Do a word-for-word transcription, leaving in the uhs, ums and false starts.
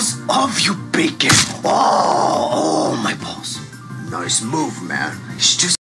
balls of you, Bacon. Oh, oh, my balls. Nice move, man. It's just